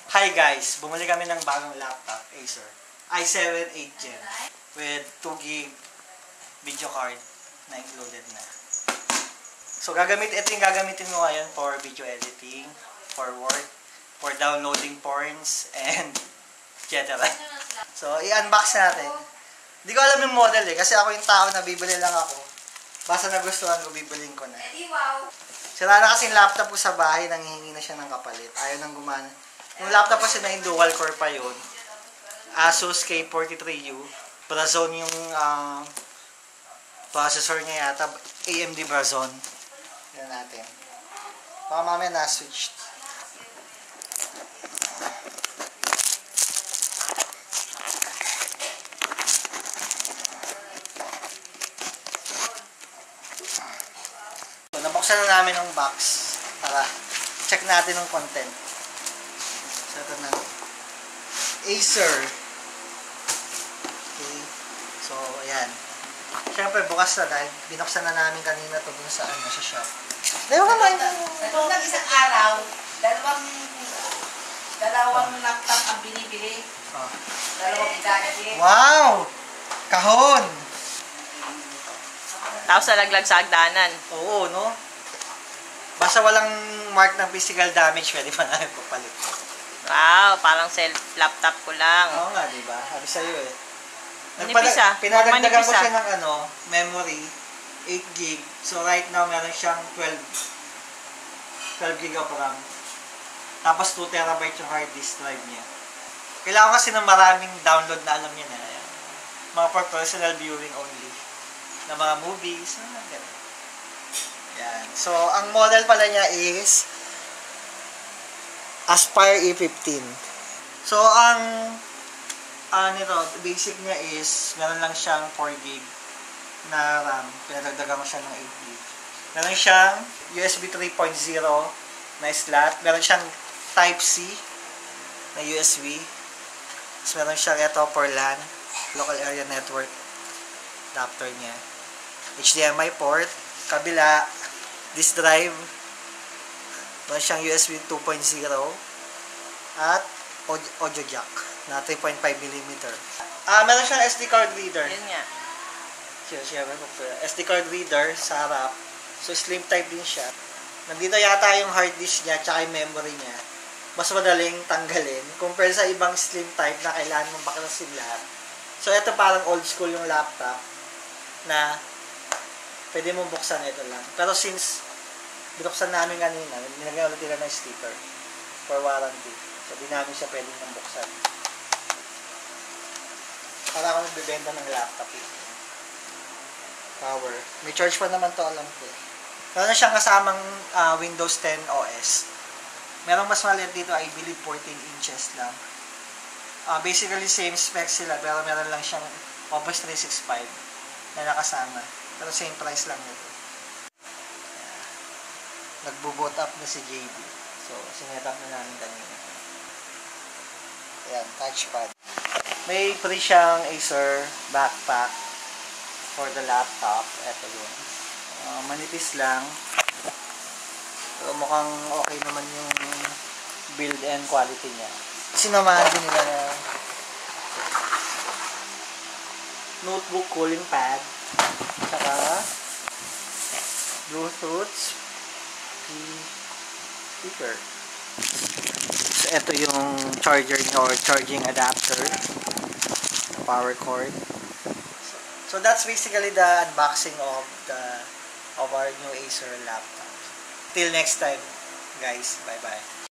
Hi guys! Bumili kami ng bagong laptop, Acer. i7 8th Gen with 2 GB video card na included na. So ito yung gagamitin mo ngayon for video editing, for work, for downloading porns, and etc. So i-unbox natin. Hindi ko alam yung model kasi ako yung tao na bibili lang ako. Basta nagustuhan ko, bibilin ko na. Sira na kasing laptop ko sa bahay, nanghihingi na siya ng kapalit. Ayaw nang gumana. Yung laptop kasi na yung dual core pa yun. Asus K43U. Brazon yung processor niya yata. AMD Brazon. Yan natin. Baka mamaya na-switch. So, nabuksan na namin yung box. Para check natin yung content. So, ito na. Acer. Okay. So, ayan. Siyempre, bukas na dahil binuksan na namin kanina ito dun sa shop. Dahil ka ba? Nung isang araw, dalawang laptop ang binibili. Oh. Dalawang gadget. Wow! Kahon! Tapos nalaglag sa hagdanan. Oo, no? Basta walang mark ng physical damage, pwede pa namin papalit. Wow, parang laptop ko lang. Oo nga, diba? Sabi sa'yo eh. Pinadagdagan ko siya ng memory, 8 GB. So right now, meron siyang 12 GB of RAM. Tapos 2 TB yung hard disk drive niya. Kailangan kasi ng maraming download na alam niya na. Mga for personal viewing only. Na mga movies, gano'n. Yan. So, ang model pala niya is Aspire E15. So, ang nito, basic niya is meron lang siyang 4 GB na RAM. Pinadagdagan mo siya ng 8 GB. Meron siyang USB 3.0 na slot. Meron siyang Type-C na USB. Tapos meron siyang ito for LAN, Local Area Network adapter niya. HDMI port, kabila, disk drive, meron siyang USB 2.0 at audio jack na 3.5mm. Meron siyang SD card reader. Yun nga. SD card reader sa harap. So, slim type din siya. Nandito yata yung hard disk niya tsaka yung memory niya. Mas madaling tanggalin compare sa ibang slim type na kailangan mong baklasin lahat. So, ito parang old school yung laptop na pwede mong buksan ito lang. Pero since binuksan namin kanina, nilagyan ulit nila ng sticker for warranty. So, di namin siya pwedeng nang buksan. Para ako nagbibenta ng laptop eh. Power. May charge pa naman to, alam ko. Meron na siyang kasamang Windows 10 OS. Merong mas maliit dito, I believe 14 inches lang. Basically, same specs sila, pero meron lang siyang Office 365 na nakasama. Pero same price lang nito. Nagbo-boot up na si JB. So, sinet up na namin kanina. Ayan, touchpad. May free siyang Acer backpack for the laptop. Ito yun. Manipis lang. So, mukhang okay naman yung build and quality niya. Sinamahan din nila na notebook cooling pad. Saka Bluetooth speaker. So, ito yung charger niya or charging adapter. Power cord. So that's basically the unboxing of our new Acer laptop. Till next time, guys. Bye-bye.